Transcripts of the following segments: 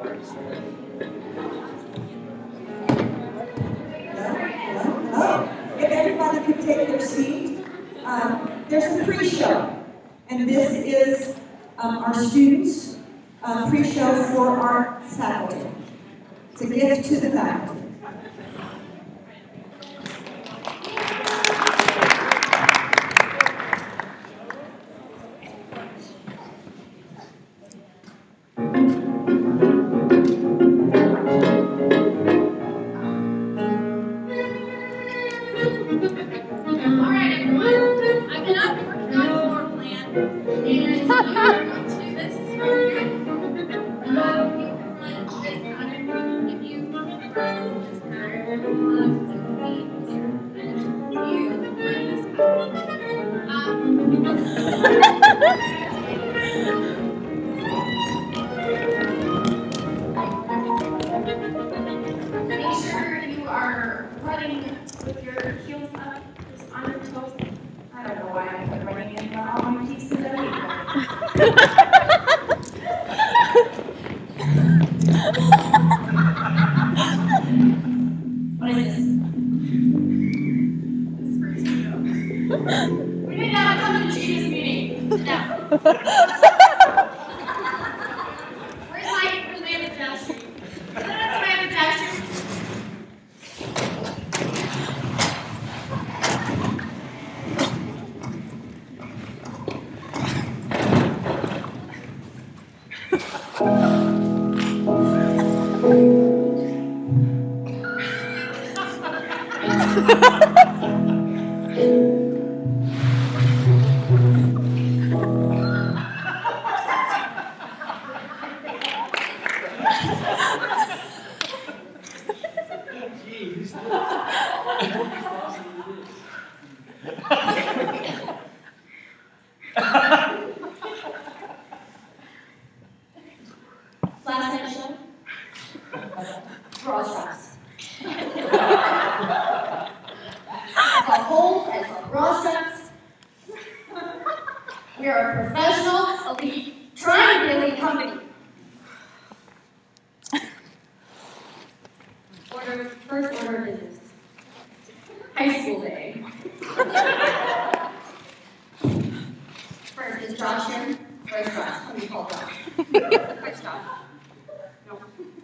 If everybody could take their seat, there's a pre-show, and this is our students' pre-show for our faculty. It's a gift to the faculty. Last night show? Bra straps. It's all holes and it's all bra straps. We are a professional, elite, trying to elite company. First order of business. High school day. First, is Josh here? Where's Josh? Let me call Josh. Where's Josh? No.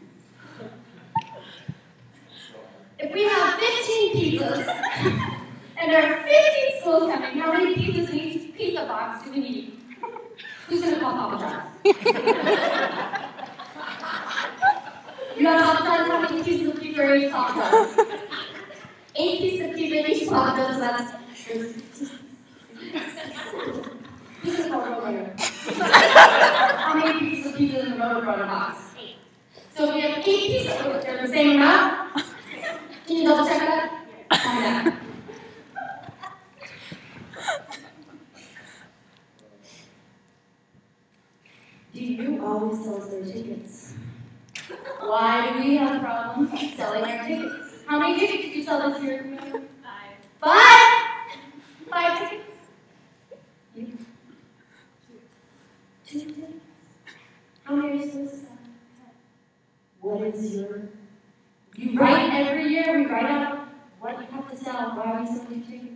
If we have 15 pizzas, and there are 15 schools coming, how many pizzas in each pizza box do we need? Who's going to call Papa John's? You got Papa John's, how many pieces of pizza are in each Papa John's? 8 pieces of pizza in each Papa John's, so that's... Who's going to call Roadrunner? How many pieces of pizza in the Roadrunner box? 8. So we have 8 pieces, they're the same amount? Can you double check that? Yeah. Do you always sell their tickets? Why do we have problems selling our tickets? How many tickets did you sell this year? 5. 5 tickets? You? 2 tickets? How many are you supposed to sell? What is your... You write every year, we write out what you have to sell. Why are we selling tickets?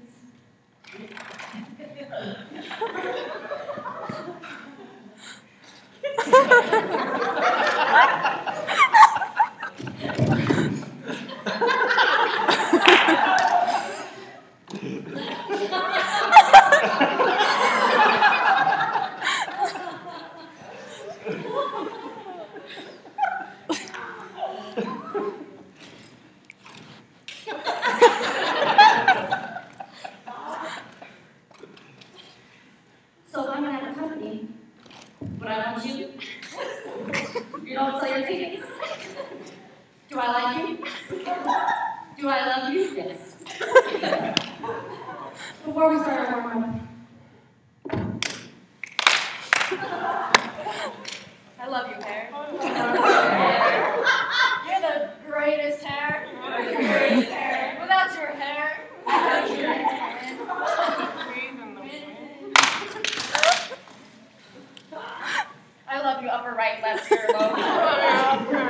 So if I'm at a company, would I want you? You don't sell your tickets. Do I like you? Do I love you? Yes. Before we start our warm-up, I love you, hair. You're the greatest hair. You're the greatest hair. Without your hair, without your hair. I love you, upper right, left, here, low.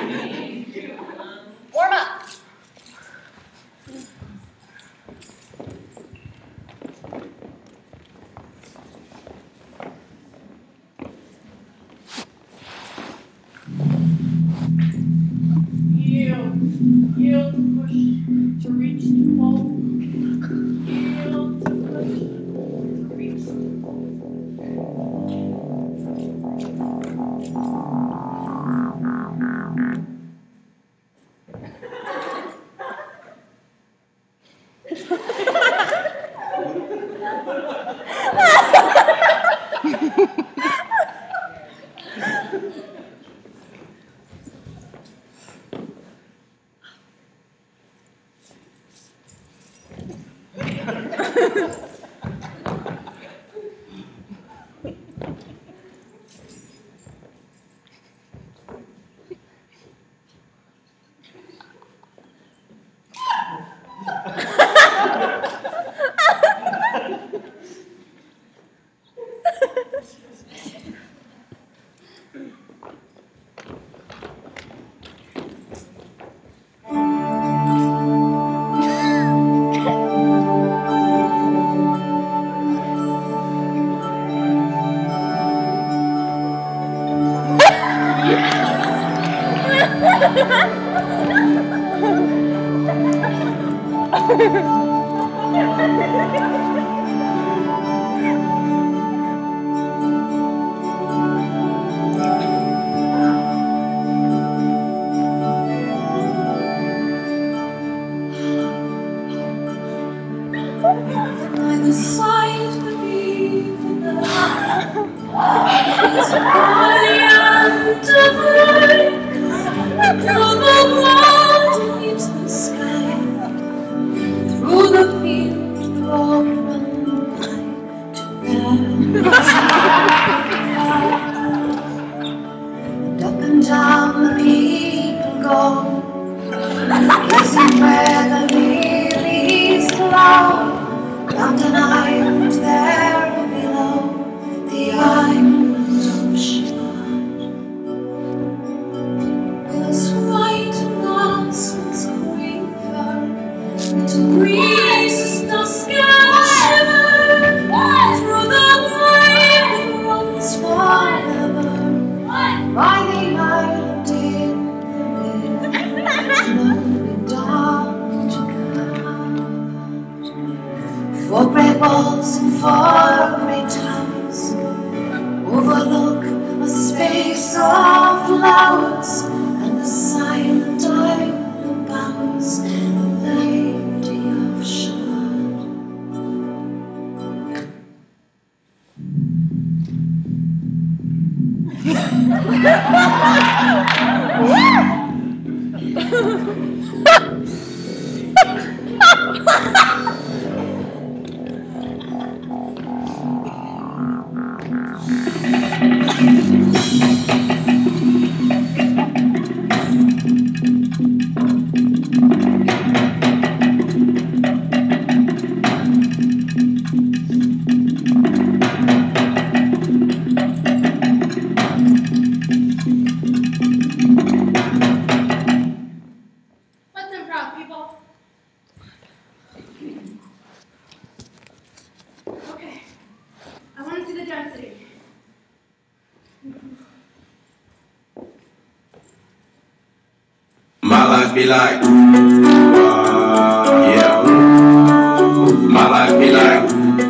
Warm up. Yield, push to reach the pole. Yield, push to reach the pole. For grey walls and for grey towers overlook a space of flowers and the silent island bowers, the Lady of Shalott. Let's improv, people. Okay. I want to see the density. My life be like, yeah. My life be like,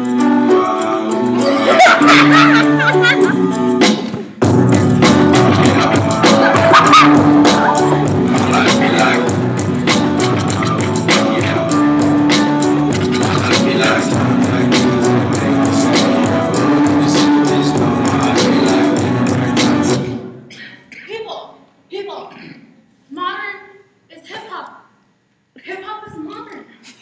People, modern is hip-hop. Hip-hop is modern.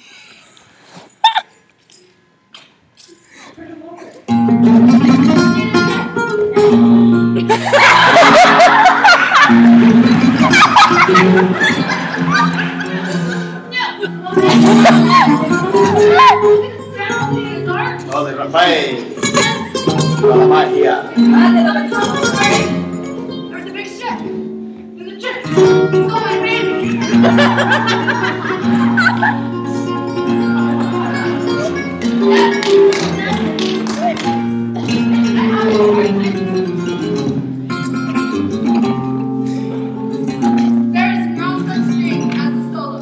Oh, de Rafael. La magia. There's a big ship. There's a ship. There is no such thing as a solo.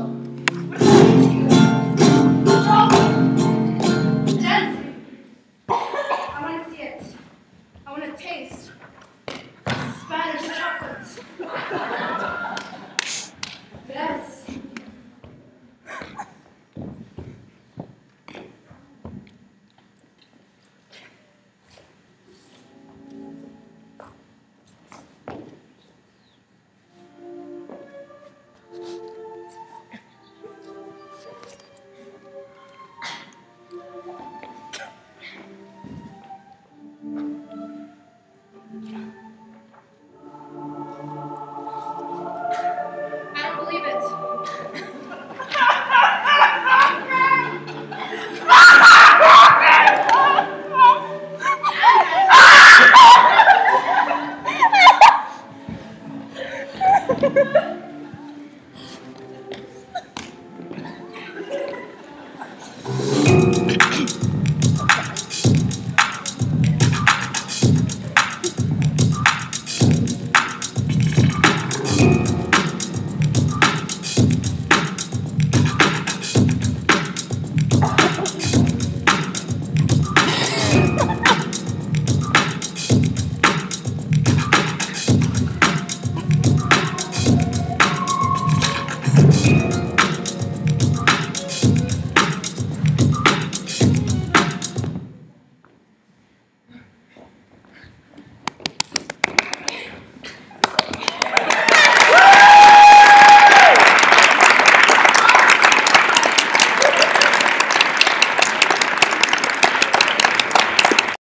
Dancing. I want to see it. I want to taste Spanish chocolate. Yes. I don't believe it.